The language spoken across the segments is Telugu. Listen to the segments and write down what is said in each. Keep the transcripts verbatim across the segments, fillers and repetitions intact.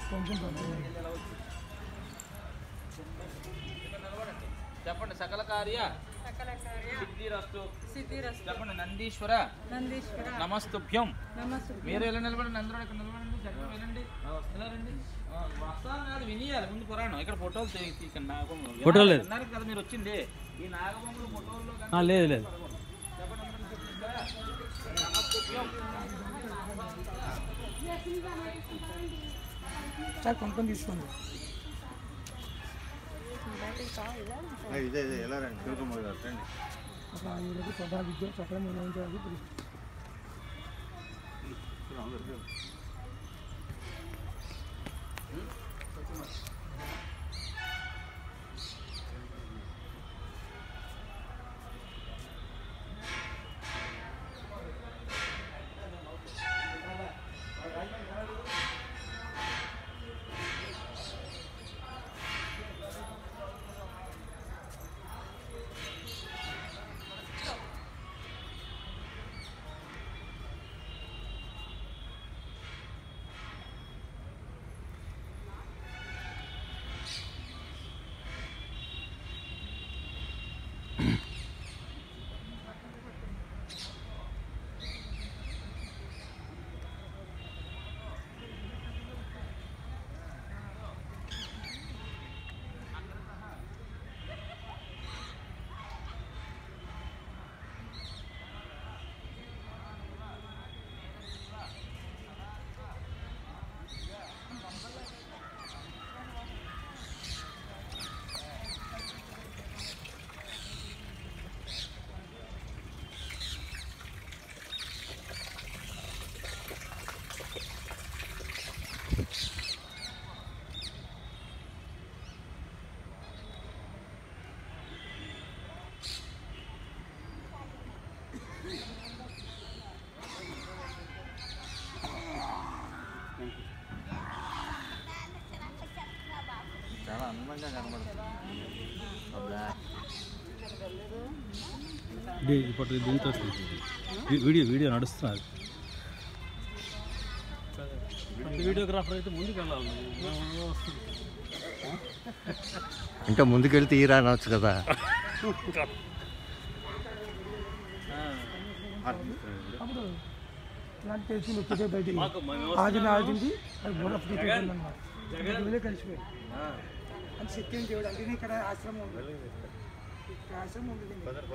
చెప్పండి. సకల కార్య సిద్ధిరస్తు. చెప్పండి. నందీశ్వర నమస్తుభ్యం. మీరు ఎలా నిలబడండి, అందరూ ఇక్కడ నిలబడండి. చక్కగా వినండి, వెళ్ళారండి. వస్తాను కాదు, వినియాలి ముందు పురాణం. ఇక్కడ ఫోటోలు ఇక్కడ నాగబొమ్మలు ఫోటో లేదు అన్నారు కదా మీరు వచ్చింది. ఈ నాగబొమ్మలు ఫోటోల్లో లేదు లేదు. చెప్పండి. నమస్తుభ్యం. సార్ కొనుక్కొని తీసుకోండి. ఇదే ఇదే ఎలా రండి శివకుమార్ గారు రండి. ఒక ఈరోజు సభా విద్య చక్రం నిర్వహించాలి. చాలా అందంగా కనబడుతుంది. ఇప్పుడు దీంతో వీడియో వీడియో నడుస్తున్నారు. వీడియోగ్రాఫర్ అయితే ముందుకు వెళ్ళాలి. ఇంకా ముందుకెళ్తే తీరా అనవచ్చు కదా. అప్పుడు ఇలాంటి తెలిసి వచ్చేసే బయటికి ఆదిని ఆడింది అది బోనఫ్ అనమాట. కలిసిపోయి అని సత్యం దేవుడు అంటే ఇక్కడ ఆశ్రమం ఉంది. ఇక్కడ ఆశ్రమం ఉంది.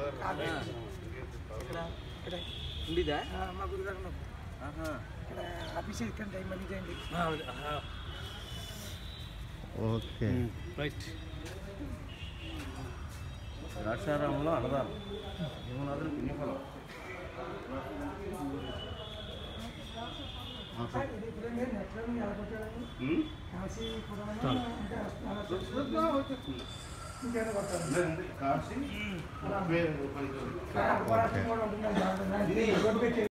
ఉండిదా మా గురుగారు ఇక్కడ అభిషేకం టైం మళ్ళీ చేయండి. Okay right. ద్రాక్షారామంలో అన్నదానం జీవనాథులు పుణ్యఫలం. కాశీ